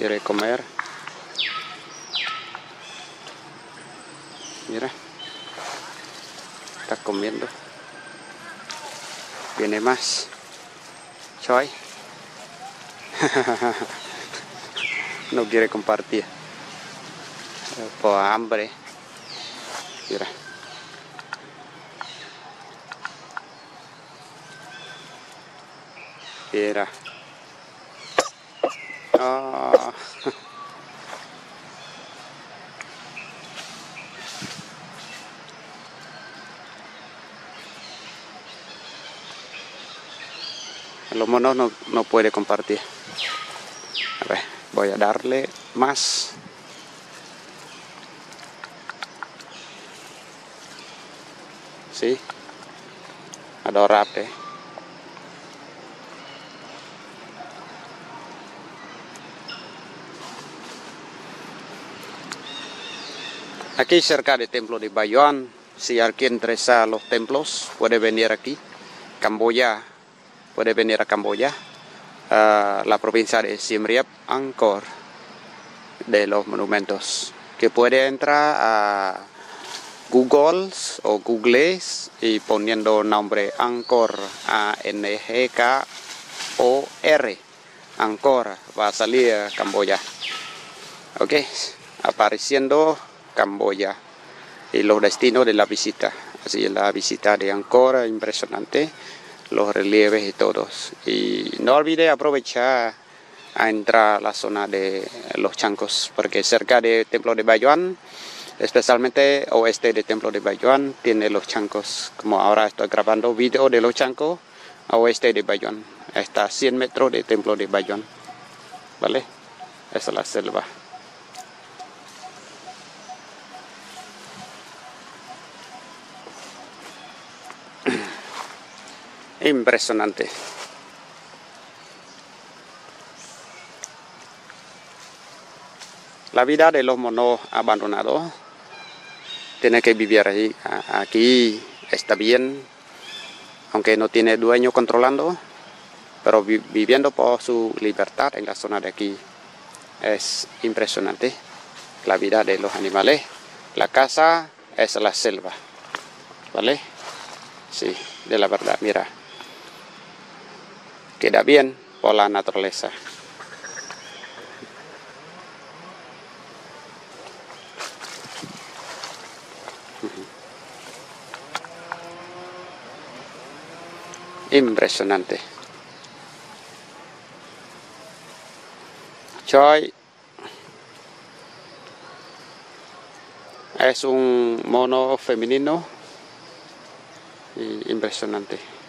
quiere comer. Mira, está comiendo. Viene más. Choi. No quiere compartir. Por hambre. Mira. Mira. Oh. Los monos no puede compartir. A ver, voy a darle más. Sí, adorable. Aquí cerca del templo de Bayoan, si alguien interesa los templos, puede venir aquí. Camboya, puede venir a Camboya, la provincia de Siem Reap, Angkor, de los monumentos, que puede entrar a Google o Google y poniendo nombre Angkor, A-N-G-K-O-R, Angkor, va a salir Camboya. Ok, apareciendo Camboya y los destinos de la visita. Así la visita de Angkor, impresionante, los relieves y todos. Y no olvide aprovechar a entrar a la zona de los Chancos, porque cerca del templo de Bayoan, especialmente oeste del templo de Bayoan, tiene los Chancos. Como ahora estoy grabando video de los Chancos, a oeste de Bayoan. Está a 100 metros del templo de Bayoan. ¿Vale? Esa es la selva. Impresionante. La vida de los monos abandonados tiene que vivir ahí. Aquí está bien, aunque no tiene dueño controlando, pero viviendo por su libertad en la zona de aquí. Es impresionante la vida de los animales. La casa es la selva, ¿vale? Sí, de la verdad, mira. Queda bien por la naturaleza. Impresionante. Choi es un mono femenino y impresionante.